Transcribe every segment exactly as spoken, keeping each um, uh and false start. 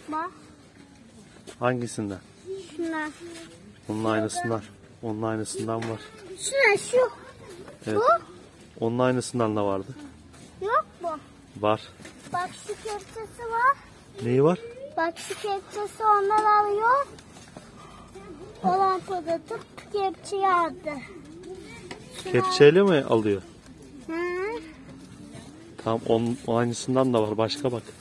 Bak. Hangisinden? Şuna. Onun aynısından. Onun aynısından var. Şuna şu. Evet. Bu. Onun aynısından da vardı. Yok mu? Var. Bak şu kepçesi var. Neyi var? Bak şu kepçesi onlar alıyor. Olan kodatıp kepçeyi aldı. Şuna. Kepçeyle mi alıyor? Hı. Tamam, onun aynısından da var. Başka bak.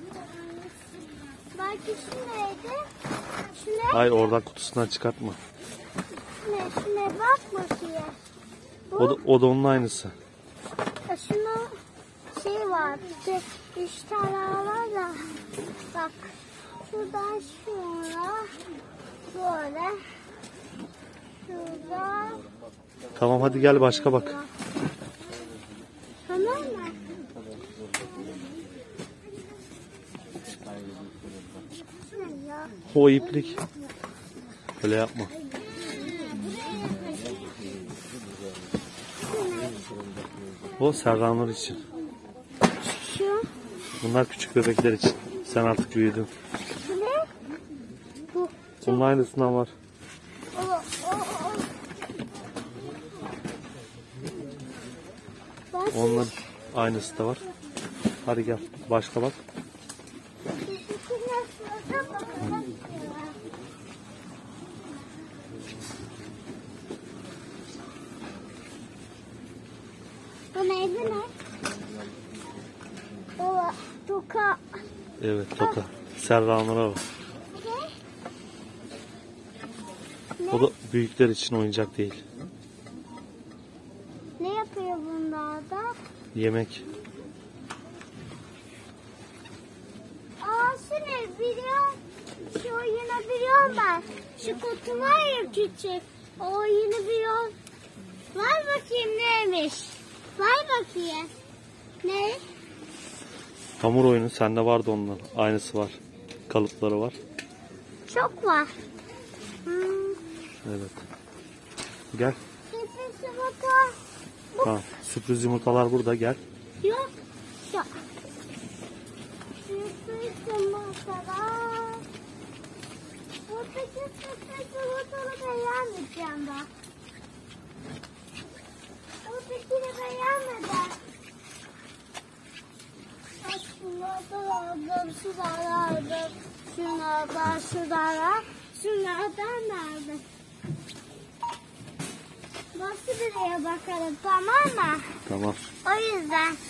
Belki şu neydi? Şu ne? Hayır, oradan kutusundan çıkartma. Şu ne? Şu ne? Bak bakayım. Bu. O da, o da onun aynısı. Ya şunun şey var. İşte üç tane var da. Bak. Şuradan şuna. Böyle. Şurada. Tamam, hadi gel başka bak. Tamam mı? Ne ya? O iplik. Öyle yapma. O serranlar için. Şu. Bunlar küçük bebekler için. Sen artık büyüdün. Bu ne? Bu. Bunun aynısından var. O, o, o. Bak. Onların aynısı da var. Hadi gel. Başka bak. Bu neydi ne? Baba, toka. Evet, toka. Serranlara var. Ne? O da büyükler için oyuncak değil. Ne yapıyor bunlar da? Yemek. Aa, şu ne biliyor? Şu oyunu biliyorum ben. Şu kutu var ya küçük. O oyunu biliyorum. Var bakayım neymiş? Var bakayım. Ne? Hamur oyunu. Sende vardı ondan. Aynısı var. Kalıpları var. Çok var. Hmm. Evet. Gel. Sürpriz yumurta. Bu Tamam. Sürpriz yumurtalar burada. Gel. yok. Yok. Sürpriz yumurtalar. Buradaki sürpriz yumurtaları beğenmeyeceğim ben. Buradakini beğenmedim. Bak şunlardan aldım, şunlardan aldım. Şunlardan, şunlardan, şunlardan aldım. Nasıl bireye bakalım, tamam mı? Tamam. O yüzden.